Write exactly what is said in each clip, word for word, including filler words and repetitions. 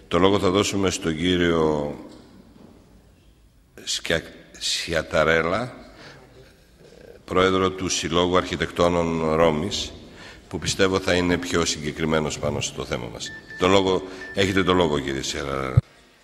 Το λόγο θα δώσουμε στον κύριο Σκια... Σιαταρέλα, πρόεδρο του Συλλόγου Αρχιτεκτόνων Ρώμης, που πιστεύω θα είναι πιο συγκεκριμένος πάνω στο θέμα μας. Το λόγο... Έχετε το λόγο, κύριε Σιαταρέλα.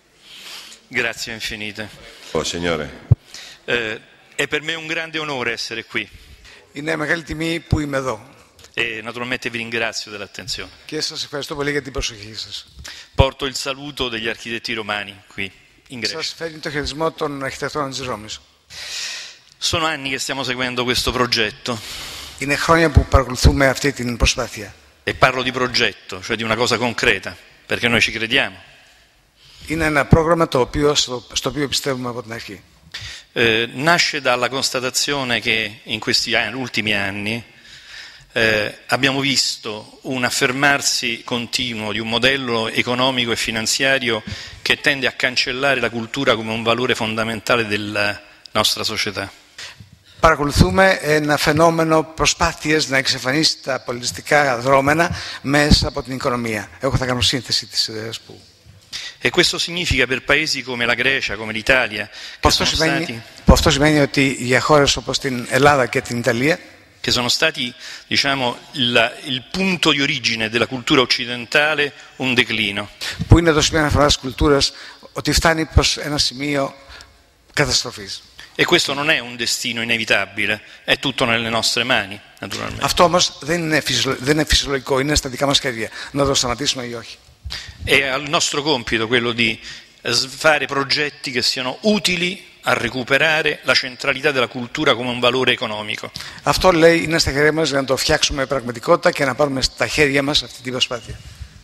Grazie infinite. Oh, signore. Eh, è per me un grande onore essere qui. Είναι μεγάλη τιμή που είμαι εδώ. E naturalmente vi ringrazio dell'attenzione. Και σας ευχαριστώ πολύ για την προσοχή σας. Porto il saluto degli architetti romani qui in Grecia. Σας φέρνει το χαιρετισμό των αρχιτεκτών της Ρώμης. Sono anni che stiamo seguendo questo progetto. Είναι χρόνια που παρακολουθούμε αυτή την προσπάθεια. E parlo di progetto, cioè di una cosa concreta, perché noi ci crediamo. Είναι ένα πρόγραμμα το οποίο, στο, στο οποίο πιστεύουμε από την αρχή. Eh, nasce dalla constatazione che in questi anni, ultimi anni eh, abbiamo visto un affermarsi continuo di un modello economico e finanziario che tende a cancellare la cultura come un valore fondamentale della nostra società. Παρακολουθούμε ένα φαινόμενο προσπάθειες να εξαφανίσει τα πολιτιστικά δρόμενα μέσα από την οικονομία. Εγώ θα κάνω σύνθεση της ιδέας που... E questo significa per paesi come la Grecia, come l'Italia, che sono stati... Αυτό σημαίνει ότι για χώρες όπως την Ελλάδα και την Ιταλία, che sono stati, diciamo, il, il punto di origine della cultura occidentale, un declino. Που είναι το σημείο αναφοράς της κουλτούρας, ότι φτάνει προς ένα σημείο καταστροφής. E questo non è un destino inevitabile, è tutto nelle nostre mani, naturalmente. Αυτό όμως δεν είναι, φυσιολο... δεν είναι φυσιολογικό, είναι στα δικά μας χέρια. Να το σταματήσουμε ή όχι. È al nostro compito quello di fare progetti che siano utili a recuperare la centralità della cultura come un valore economico. Αυτό λέει είναι στα χέρια μας για να το φτιάξουμε πραγματικότητα και να πάρουμε στα χέρια μας αυτή την προσπάθεια.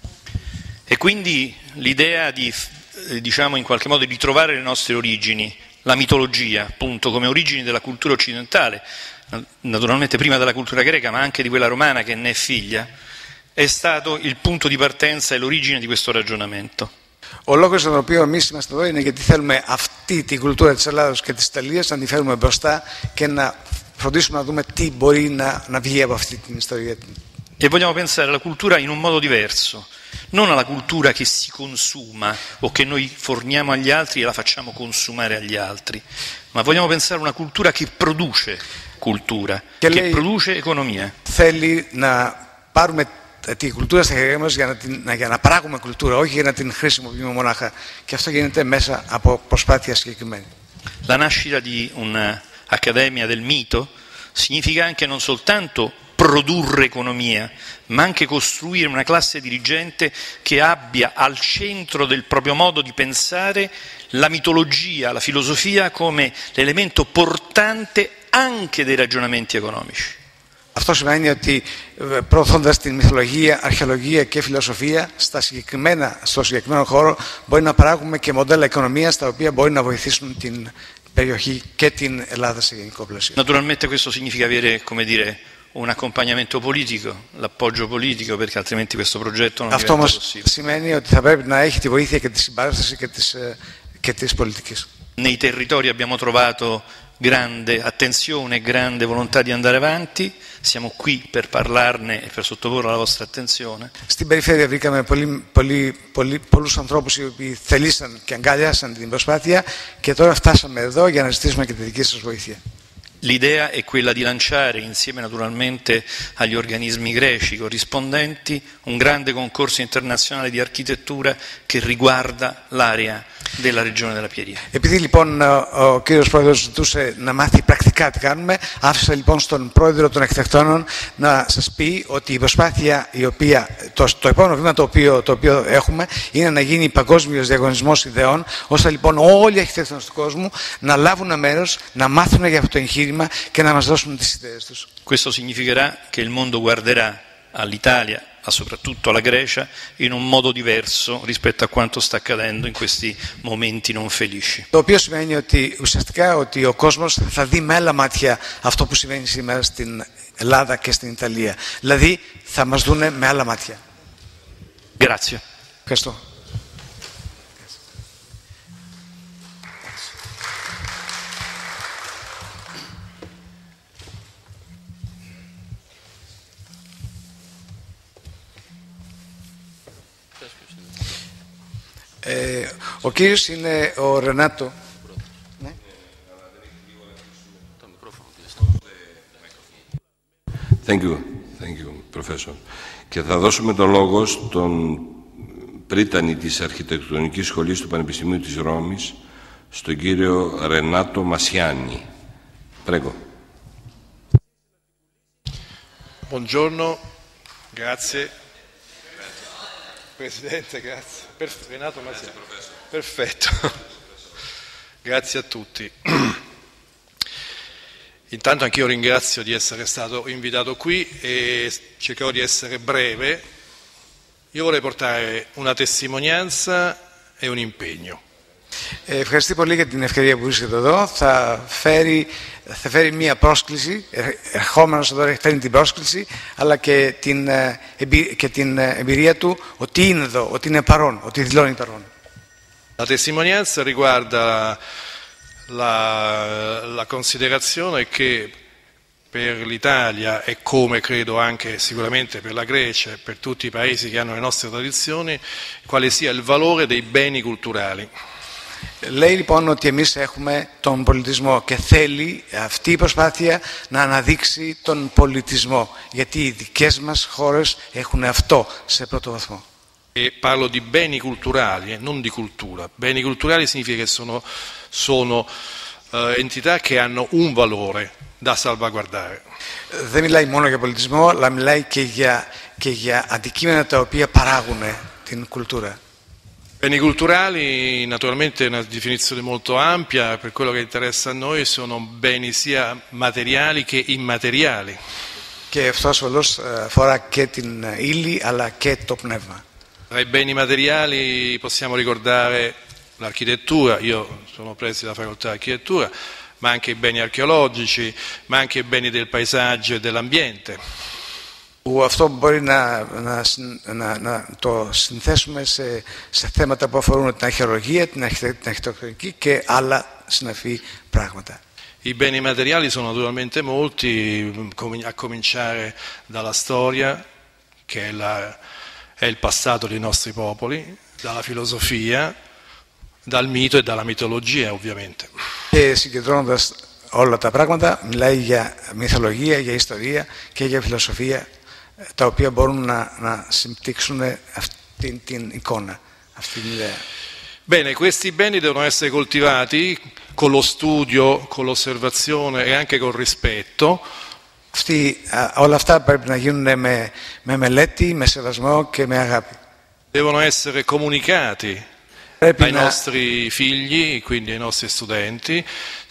E quindi l'idea di, diciamo, in qualche modo di ritrovare le nostre origini, la mitologia, appunto, come origini della cultura occidentale, naturalmente prima della cultura greca, ma anche di quella romana che ne è figlia, è stato il punto di partenza e l'origine di questo ragionamento. Ο λόγος για τον οποίο εμείς είμαστε εδώ είναι γιατί θέλουμε αυτή την κουλτούρα της Ελλάδας και της Ιταλίας να την φέρουμε μπροστά και να φροντίσουμε να δούμε τι μπορεί να, να βγει από αυτή την ιστορία. E vogliamo pensare alla cultura in un modo diverso, non alla cultura che si consuma o che noi forniamo agli altri e la facciamo consumare agli altri, ma vogliamo pensare a una cultura che produce cultura, che, che produce economia. Θέλει να πάρουμε την κουλτούρα στα χέρια μας για να, την, για να παράγουμε κουλτούρα, όχι για να την χρησιμοποιούμε μονάχα. Και αυτό γίνεται μέσα από προσπάθεια συγκεκριμένη. La nascita di un'accademia del mito significa anche non soltanto produrre economia, ma anche costruire una classe dirigente che abbia al centro del proprio modo di pensare la mitologia, la filosofia come l'elemento portante anche dei ragionamenti economici. Αυτό σημαίνει ότι προωθώντας την μυθολογία, αρχαιολογία και φιλοσοφία στα συγκεκριμένα, στο συγκεκριμένο χώρο μπορεί να παράγουμε και μοντέλα οικονομίας τα οποία μπορεί να βοηθήσουν την περιοχή και την Ελλάδα σε γενικό πλαίσιο. Naturalmente questo significa avere, come dire, un accompagnamento politico, l'appoggio politico, perché altrimenti questo progetto non Αυτό diventa όμως possibile. σημαίνει ότι θα πρέπει να έχει τη βοήθεια και τη συμπαράσταση και της, και της πολιτικής. Nei territori abbiamo trovato grande attenzione e grande volontà di andare avanti, siamo qui per parlarne e per sottoporre alla vostra attenzione. Στην περιφέρεια βρήκαμε πολύ, πολύ, πολύ, πολλούς ανθρώπους οι οποίοι θελήσαν και αγκάλιασαν την προσπάθεια και τώρα φτάσαμε εδώ για να ζητήσουμε και τη δική σας βοήθεια. L'idea è quella di lanciare, insieme naturalmente agli organismi greci corrispondenti, un grande concorso internazionale di architettura che riguarda l'area della regione della Pieria. Επειδή λοιπόν ο κύριος πρόεδρος ζητούσε να μάθει πρακτικά τι κάνουμε, άφησα λοιπόν στον πρόεδρο των αρχιτεκτόνων να σας πει ότι η προσπάθεια η οποία, το, το επόμενο βήμα το οποίο, το οποίο έχουμε είναι να γίνει παγκόσμιος διαγωνισμός ιδεών, ώστε λοιπόν όλοι οι αρχιτέκτονες του κόσμου να λάβουν μέρος, να μάθουν για αυτό το εγχείρημα και να μας δώσουν τις ιδέες τους. Questo significherà che il mondo guarderà all'Italia, ma soprattutto alla Grecia, in un modo diverso rispetto a quanto sta accadendo in questi momenti non felici. Το οποίο σημαίνει ότι ουσιαστικά ότι ο κόσμος θα δει με άλλα μάτια αυτό που συμβαίνει σήμερα στην Ελλάδα και στην Ιταλία. Δηλαδή θα μας δούνε με άλλα μάτια. Grazie. Ευχαριστώ. Ε, ο κύριος είναι ο Ρενάτο. Ναι. Thank you. Thank you, Professor. Και θα δώσουμε το λόγο στον πρίτανη της Αρχιτεκτονικής Σχολής του Πανεπιστημίου της Ρώμης, στον κύριο Ρενάτο Μασιάννη. Prego. Buongiorno, grazie. Presidente, grazie. Perf- Renato Masiani. Perfetto. Grazie a tutti. Intanto anch'io ringrazio di essere stato invitato qui e cercherò di essere breve. Io vorrei portare una testimonianza e un impegno. Ευχαριστώ πολύ για την ευκαιρία που βρίσκεται εδώ. Θα φέρει, θα φέρει μία πρόσκληση, ερχόμενος εδώ φέρνει την πρόσκληση, αλλά και την, και την εμπειρία του ότι είναι εδώ, ότι είναι παρόν, ότι δηλώνει παρόν. La testimonianza riguarda la, la considerazione che per l'Italia e come credo anche sicuramente per la Grecia e per tutti i paesi che hanno le nostre tradizioni, quale sia il valore dei beni culturali. Λέει λοιπόν ότι εμείς έχουμε τον πολιτισμό και θέλει αυτή η προσπάθεια να αναδείξει τον πολιτισμό, γιατί οι δικές μας χώρες έχουν αυτό σε πρώτο βαθμό. E parlo di beni culturali e non di cultura. Beni culturali significa che sono, sono eh, entità che hanno un valore da salvaguardare. Δεν μιλάει μόνο για πολιτισμό, αλλά μιλάει και για, και για αντικείμενα τα οποία παράγουν την κουλτούρα. Beni culturali naturalmente è una definizione molto ampia, per quello che interessa a noi sono beni sia materiali che immateriali. Και αυτό ασφαλώς αφορά και την ύλη αλλά και το πνεύμα. Tra i beni materiali possiamo ricordare l'architettura, io sono preso dalla facoltà di architettura, ma anche i beni archeologici, ma anche i beni del paesaggio e dell'ambiente. Που αυτό μπορεί να, να, να, να το συνθέσουμε σε, σε θέματα που αφορούν την αρχαιολογία, την αρχιτεκτονική και άλλα συναφή πράγματα. I beni materiali sono naturalmente molti, a cominciare dalla storia, che è, la, è il passato dei nostri popoli, dalla filosofia, dal mito e dalla mitologia ovviamente. Και συγκεντρώνοντας όλα τα πράγματα, μιλάει για μυθολογία, για ιστορία και για φιλοσοφία, τα οποία μπορούν να, να συμπτύξουν αυτή την εικόνα, αυτή την ιδέα. Bene, questi beni devono essere coltivati con lo studio, con l'osservazione e anche col rispetto. Αυτή, όλα αυτά πρέπει να γίνουν με, με μελέτη, με σεβασμό και με αγάπη. Devono essere comunicati ai nostri figli, quindi ai nostri studenti,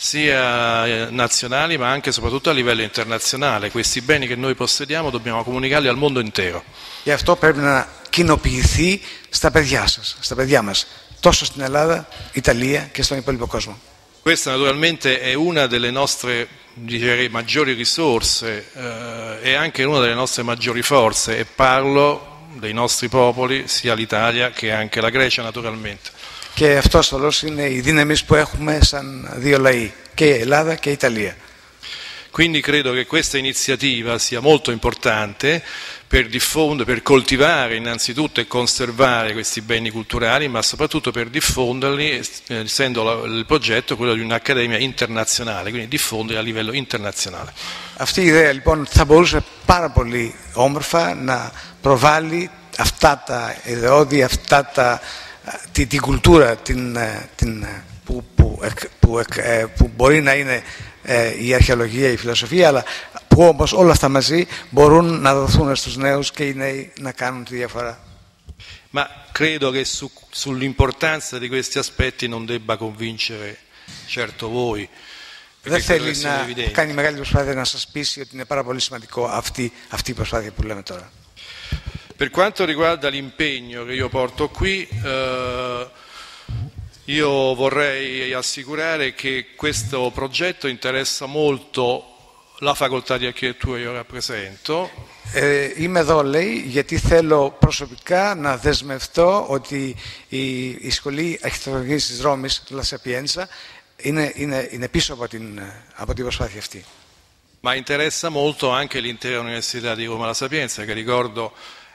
sia nazionali ma anche e soprattutto a livello internazionale. Questi beni che noi possediamo dobbiamo comunicarli al mondo intero. Γι' αυτό πρέπει να κοινοποιηθεί στα παιδιά σας, στα παιδιά μας, τόσο στην Ελλάδα, Ιταλία και στον υπόλοιπο κόσμο. Questa naturalmente è una delle nostre direi, maggiori risorse eh, e anche una delle nostre maggiori forze, e parlo dei nostri popoli, sia l'Italia che anche la Grecia naturalmente. Και αυτό ασφαλώς είναι η δύναμη που έχουμε σαν δύο λαοί, και η Ελλάδα και η Ιταλία. Quindi credo che questa iniziativa sia molto importante per diffondere, per coltivare innanzitutto e conservare questi beni culturali, ma soprattutto per diffonderli, essendo il progetto quello di un'accademia internazionale, quindi diffonderli a livello internazionale. Αυτή η ιδέα λοιπόν θα μπορούσε πάρα πολύ όμορφα να προβάλλει αυτά τα ιδεώδη, αυτά τα, την, την κουλτούρα την, την, που, που, που, που μπορεί να είναι η αρχαιολογία, η φιλοσοφία, αλλά που όμως όλα αυτά μαζί μπορούν να δοθούν στους νέους και οι νέοι να κάνουν τη διαφορά. Ma credo che su, sull'importanza di questi aspetti non debba convincere certo voi. Δεν θέλει να κάνει μεγάλη προσπάθεια να σας πείσει ότι είναι πάρα πολύ σημαντικό αυτή, αυτή η προσπάθεια που λέμε τώρα. Per quanto riguarda l'impegno che io porto qui, eh, io vorrei assicurare che questo progetto interessa molto la facoltà di architettura che io rappresento. Ε, είμαι εδώ, λέει, γιατί θέλω προσωπικά να δεσμευτώ ότι η, η Σχολή Αρχιτεκτονικής της Ρώμης, La Sapienza, είναι, είναι, είναι πίσω από την, από την προσπάθεια αυτή. Ma interessa molto anche l'intera Università di Roma La Sapienza, che ricordo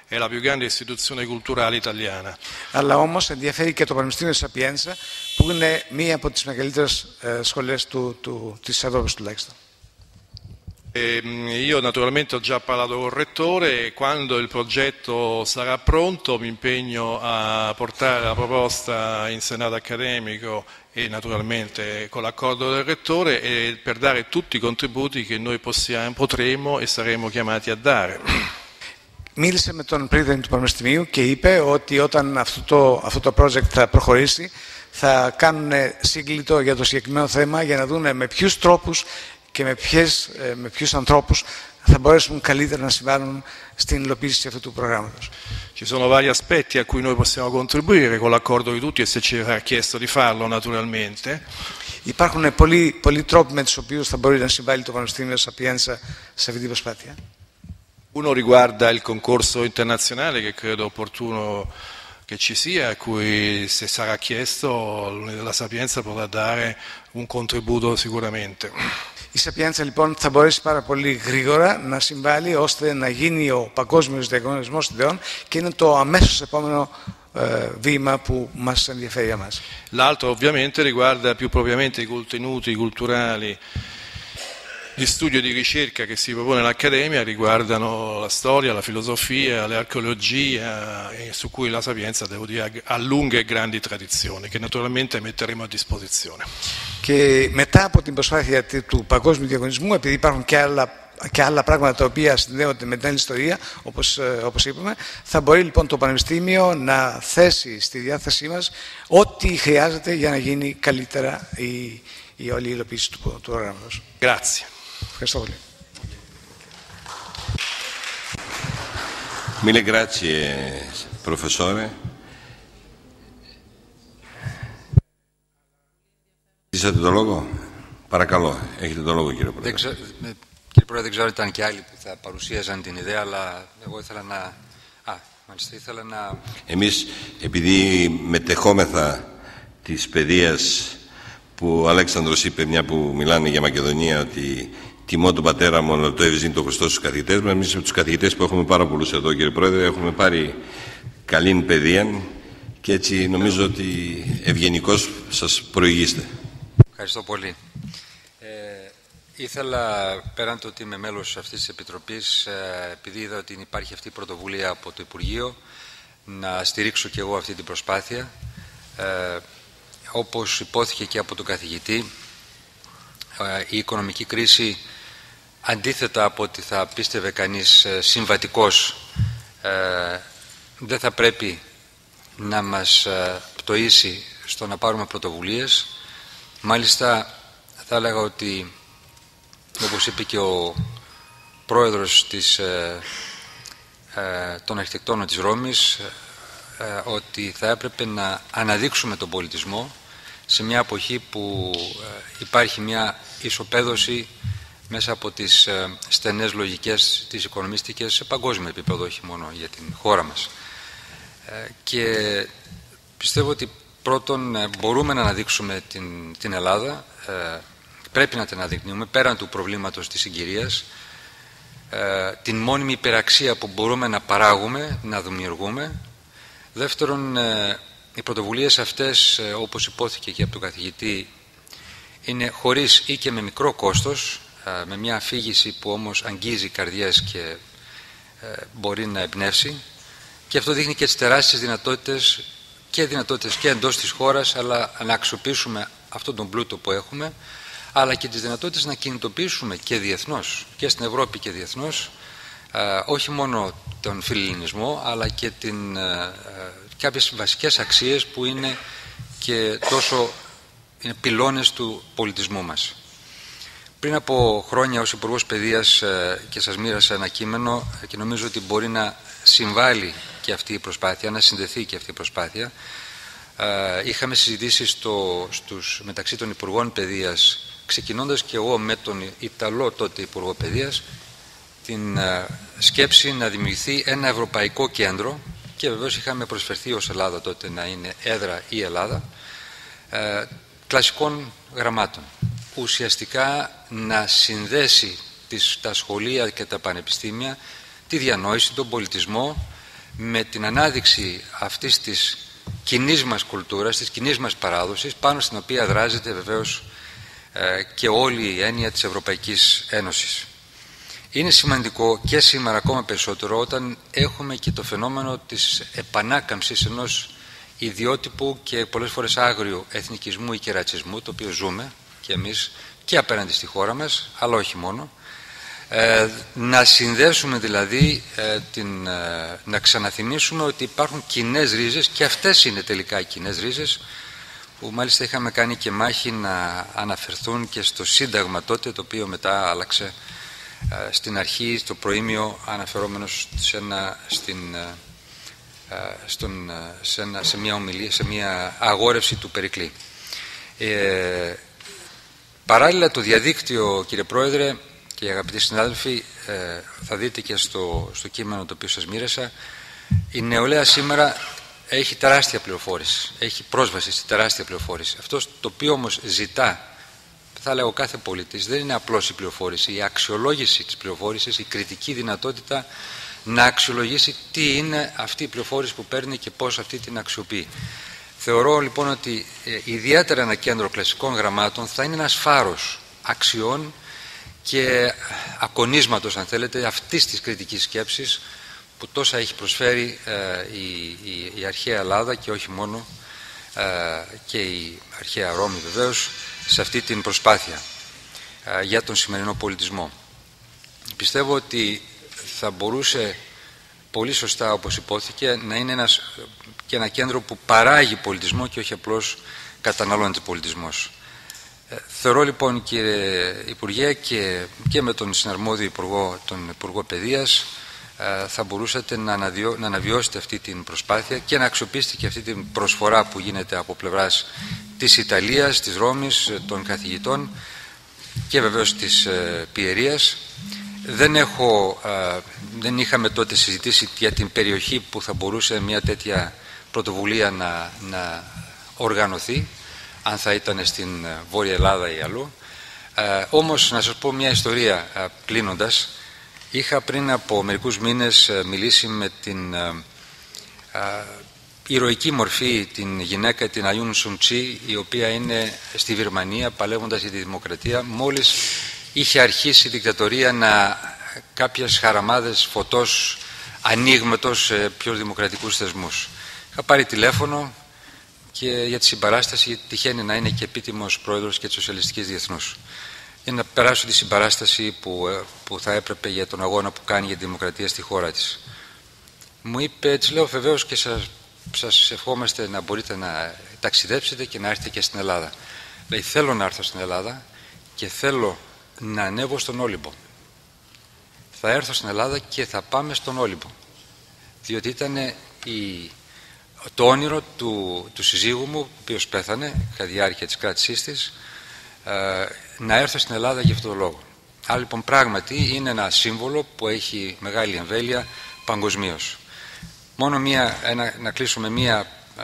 è la più grande istituzione culturale italiana. Αλλά όμως ενδιαφέρει και το Πανεπιστήμιο Sapienza, που είναι μία από τις μεγαλύτερες ε, σχολές του, του, της Ευρώπης τουλάχιστον. E io naturalmente ho già parlato col Rettore e quando il progetto sarà pronto mi impegno a portare la proposta in Senato accademico e naturalmente con l'accordo del Rettore e per dare tutti i contributi che noi possiamo, potremo e saremo chiamati a dare. Μίλησε με τον πρίτανη του Πανεπιστημίου και είπε ότι όταν αυτό το, αυτό το project θα προχωρήσει θα κάνουν σύγκλιτο για το συγκεκριμένο θέμα για να δουν με ποιους τρόπους και με, ποιες, με ποιους ανθρώπους θα μπορέσουν καλύτερα να συμβάλλουν στην υλοποίηση αυτού του προγράμματος. Ci sono vari aspetti a cui noi possiamo contribuire con l'accordo di tutti e se ci sarà chiesto di farlo naturalmente. Υπάρχουν πολλοί, πολλοί τρόποι με τους οποίους θα μπορεί να συμβάλλει το Πανεπιστήμιο Sapienza σε αυτή την προσπάθεια. Uno riguarda il concorso internazionale che credo opportuno che ci sia, a cui se sarà chiesto la Sapienza potrà dare un contributo sicuramente. Η Sapienza λοιπόν θα μπορέσει πάρα πολύ γρήγορα να συμβάλλει ώστε να γίνει ο παγκόσμιος διαγωνισμός ιδεών και είναι το αμέσως επόμενο ε, βήμα που μας ενδιαφέρει εμάς. L'altro ovviamente riguarda più propriamente i contenuti culturali di studio e di ricerca che si propone l'Accademia, riguardano la storia, la filosofia, l'archeologia, e su cui la Sapienza, devo dire, ha lunghe e grandi tradizioni, che naturalmente metteremo a disposizione. Και μετά από την προσπάθεια του παγκόσμιου διαγωνισμού, επειδή υπάρχουν και άλλα, και άλλα πράγματα τα οποία συνδέονται με την ιστορία, όπως, όπως είπαμε, θα μπορεί λοιπόν το Πανεπιστήμιο να θέσει στη διάθεσή μας ό,τι χρειάζεται για να γίνει καλύτερα η, η όλη υλοποίηση του, του προγράμματος. Grazie. Ευχαριστώ πολύ. Mille grazie, professore. Ζήσατε το λόγο. Παρακαλώ, έχετε το λόγο, κύριε Πρόεδρε. Ξε... Κύριε Πρόεδρε, δεν ξέρω αν ήταν και άλλοι που θα παρουσίαζαν την ιδέα, αλλά εγώ ήθελα να... Α, μάλιστα, ήθελα να... Εμείς, επειδή μετεχόμεθα της παιδείας που ο Αλέξανδρος είπε, μια που μιλάνε για Μακεδονία, ότι τιμώ τον πατέρα μου, αλλά το έβριζε το Χριστό στους καθηγητές μας. Εμείς από τους καθηγητές που έχουμε πάρα πολλούς εδώ, κύριε Πρόεδρε, έχουμε πάρει καλή παιδεία και έτσι νομίζω ότι ευγενικώς σας προηγείστε. Ευχαριστώ πολύ. Ε, ήθελα, πέραν το ότι είμαι μέλος αυτής της Επιτροπής, ε, επειδή είδα ότι υπάρχει αυτή η πρωτοβουλία από το Υπουργείο, να στηρίξω και εγώ αυτή την προσπάθεια. Ε, όπως υπόθηκε και από τον καθηγητή, ε, η οικονομική κρίση, αντίθετα από ότι θα πίστευε κανείς ε, συμβατικός, ε, δεν θα πρέπει να μας ε, πτωίσει στο να πάρουμε πρωτοβουλίες. Μάλιστα, θα έλεγα ότι, όπως είπε και ο πρόεδρος της, ε, ε, των αρχιτεκτόνων της Ρώμης, ε, ότι θα έπρεπε να αναδείξουμε τον πολιτισμό σε μια εποχή που ε, υπάρχει μια ισοπαίδωση μέσα από τις ε, στενές λογικές της οικονομιστικές σε παγκόσμιο επίπεδο, όχι μόνο για την χώρα μας. Ε, και πιστεύω ότι πρώτον, μπορούμε να αναδείξουμε την, την Ελλάδα, ε, πρέπει να την αναδεικνύουμε πέραν του προβλήματος της συγκυρίας, ε, την μόνιμη υπεραξία που μπορούμε να παράγουμε, να δημιουργούμε. Δεύτερον, ε, οι πρωτοβουλίες αυτές, ε, όπως υπόθηκε και από τον καθηγητή, είναι χωρίς ή και με μικρό κόστος, ε, με μια αφήγηση που όμως αγγίζει καρδιές και ε, μπορεί να εμπνεύσει, και αυτό δείχνει και τις τεράστιες δυνατότητες και δυνατότητες και εντός της χώρας, αλλά να αξιοποιήσουμε αυτόν τον πλούτο που έχουμε, αλλά και τις δυνατότητες να κινητοποιήσουμε και διεθνώς, και στην Ευρώπη και διεθνώς, ε, όχι μόνο τον φιλελληνισμό, αλλά και την, ε, κάποιες βασικές αξίες που είναι και τόσο είναι πυλώνες του πολιτισμού μας. Πριν από χρόνια ως Υπουργός Παιδείας ε, και σας μοίρασα ένα κείμενο ε, και νομίζω ότι μπορεί να συμβάλλει και αυτή η προσπάθεια, να συνδεθεί και αυτή η προσπάθεια. Ε, είχαμε συζητήσει στο, στους, μεταξύ των Υπουργών Παιδείας, ξεκινώντας και εγώ με τον Ιταλό τότε Υπουργό Παιδείας, την ε, σκέψη να δημιουργηθεί ένα ευρωπαϊκό κέντρο, και βεβαίως είχαμε προσφερθεί ως Ελλάδα τότε να είναι έδρα η Ελλάδα, ε, κλασικών γραμμάτων. Ουσιαστικά να συνδέσει τις, τα σχολεία και τα πανεπιστήμια, τη διανόηση, τον πολιτισμό, με την ανάδειξη αυτής της κοινής μας κουλτούρας, της κοινής μας παράδοσης, πάνω στην οποία δράζεται βεβαίως ε, και όλη η έννοια της Ευρωπαϊκής Ένωσης. Είναι σημαντικό και σήμερα ακόμα περισσότερο όταν έχουμε και το φαινόμενο της επανάκαμψης ενός ιδιότυπου και πολλές φορές άγριου εθνικισμού ή και ρατσισμού, το οποίο ζούμε και εμείς και απέναντι στη χώρα μας, αλλά όχι μόνο. Ε, να συνδέσουμε δηλαδή, ε, την, ε, να ξαναθυμίσουμε ότι υπάρχουν κοινές ρίζες, και αυτές είναι τελικά οι κοινές ρίζες, που μάλιστα είχαμε κάνει και μάχη να αναφερθούν και στο Σύνταγμα τότε, το οποίο μετά άλλαξε ε, στην αρχή, στο προήμιο, αναφερόμενος σε, ένα, στην, ε, στον, σε, ένα, σε, μια ομιλία, σε μια αγόρευση του Περικλή. Ε, παράλληλα, το διαδίκτυο, κύριε Πρόεδρε και αγαπητοί συνάδελφοι, ε, θα δείτε και στο, στο κείμενο το οποίο σας μοίρασα, η νεολαία σήμερα έχει τεράστια πληροφόρηση, έχει πρόσβαση στη τεράστια πληροφόρηση. Αυτό το οποίο όμως ζητά, θα λέω, κάθε πολίτης, δεν είναι απλώς η πληροφόρηση, η αξιολόγηση της πληροφόρησης, η κριτική δυνατότητα να αξιολογήσει τι είναι αυτή η πληροφόρηση που παίρνει και πώς αυτή την αξιοποιεί. Θεωρώ λοιπόν ότι ε, ιδιαίτερα ένα κέντρο κλασικών γραμμάτων θα είναι ένας φάρος αξιών και ακονίσματος, αν θέλετε, αυτής της κριτικής σκέψης που τόσα έχει προσφέρει ε, η, η, η αρχαία Ελλάδα και όχι μόνο, ε, και η αρχαία Ρώμη βεβαίως, σε αυτή την προσπάθεια ε, για τον σημερινό πολιτισμό. Πιστεύω ότι θα μπορούσε πολύ σωστά, όπως υπόθηκε, να είναι ένας, και ένα κέντρο που παράγει πολιτισμό και όχι απλώς καταναλώνεται πολιτισμός. Ε, θεωρώ λοιπόν, κύριε Υπουργέ, και, και με τον συναρμόδιο Υπουργό, τον Υπουργό Παιδείας, ε, θα μπορούσατε να, αναβιώ, να αναβιώσετε αυτή την προσπάθεια και να αξιοποιήσετε και αυτή την προσφορά που γίνεται από πλευράς της Ιταλίας, της Ρώμης, των καθηγητών και βεβαίως της ε, Πιερίας. Δεν, έχω, ε, δεν είχαμε τότε συζητήσει για την περιοχή που θα μπορούσε μια τέτοια πρωτοβουλία να, να οργανωθεί, αν θα ήταν στην Βόρεια Ελλάδα ή αλλού. Ε, όμως, να σας πω μια ιστορία ε, κλείνοντας. Είχα πριν από μερικούς μήνες ε, μιλήσει με την ε, ε, ηρωική μορφή, την γυναίκα, την Αιούν Σουν Τσι, η οποία είναι στη Βυρμανία παλεύοντας για τη δημοκρατία. Μόλις είχε αρχίσει η δικτατορία να κάποιες χαραμάδες φωτός ανοίγματος σε πιο δημοκρατικούς θεσμούς. Είχα πάρει τηλέφωνο και για τη συμπαράσταση, τυχαίνει να είναι και επίτιμος πρόεδρος και της Σοσιαλιστικής Διεθνούς, για να περάσω τη συμπαράσταση που, που θα έπρεπε για τον αγώνα που κάνει για τη δημοκρατία στη χώρα της. Μου είπε, έτσι λέω, βεβαίως και σας, σας ευχόμαστε να μπορείτε να ταξιδέψετε και να έρθετε και στην Ελλάδα. Λέει, θέλω να έρθω στην Ελλάδα και θέλω να ανέβω στον Όλυμπο. Θα έρθω στην Ελλάδα και θα πάμε στον Όλυμπο. Διότι ήταν η, το όνειρο του, του συζύγου μου, ο οποίος πέθανε κατά διάρκεια της κράτησής της, ε, να έρθω στην Ελλάδα για αυτόν τον λόγο. Άρα λοιπόν πράγματι είναι ένα σύμβολο που έχει μεγάλη εμβέλεια παγκοσμίως. Μόνο μία, ένα, να κλείσω με μία, ε,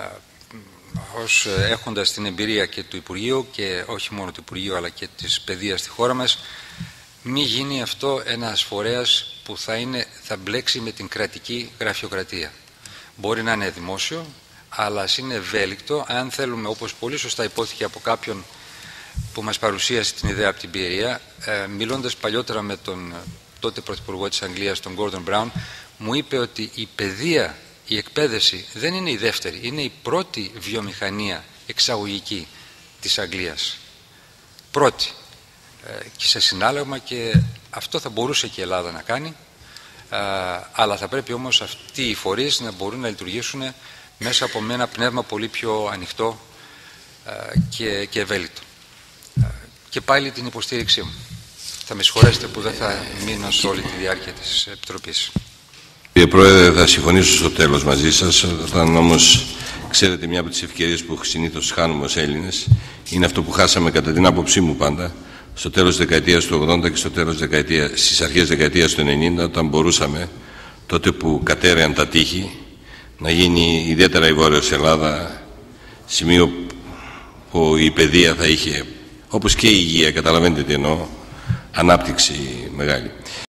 ως έχοντας την εμπειρία και του Υπουργείου, και όχι μόνο του Υπουργείου αλλά και της παιδείας στη χώρα μας, μη γίνει αυτό ένας φορέας που θα, είναι, θα μπλέξει με την κρατική γραφειοκρατία. Μπορεί να είναι δημόσιο, αλλά ας είναι ευέλικτο, αν θέλουμε, όπως πολύ σωστά υπόθηκε από κάποιον που μας παρουσίασε την ιδέα από την Πιερία, ε, μιλώντας παλιότερα με τον τότε Πρωθυπουργό της Αγγλίας, τον Gordon Brown, μου είπε ότι η παιδεία, η εκπαίδευση δεν είναι η δεύτερη, είναι η πρώτη βιομηχανία εξαγωγική της Αγγλίας. Πρώτη. Ε, και σε συνάλλαγμα, και αυτό θα μπορούσε και η Ελλάδα να κάνει, ε, αλλά θα πρέπει όμως αυτοί οι φορείς να μπορούν να λειτουργήσουν μέσα από ένα πνεύμα πολύ πιο ανοιχτό ε, και, και ευέλικτο. Ε, και πάλι την υποστήριξή μου. Θα με συγχωρέσετε που δεν θα μείνω σε όλη τη διάρκεια της Επιτροπής. Κύριε Πρόεδρε, θα συμφωνήσω στο τέλος μαζί σας, όταν όμως ξέρετε μια από τις ευκαιρίες που συνήθως χάνουμε ως Έλληνες είναι αυτό που χάσαμε κατά την άποψή μου πάντα στο τέλος της δεκαετίας του ογδόντα και στο τέλος δεκαετίας, στις αρχές της δεκαετίας του ενενήντα, όταν μπορούσαμε, τότε που κατέρεαν τα τείχη, να γίνει ιδιαίτερα η Βόρειος Ελλάδα σημείο που η παιδεία θα είχε, όπως και η υγεία, καταλαβαίνετε τι εννοώ, ανάπτυξη μεγάλη.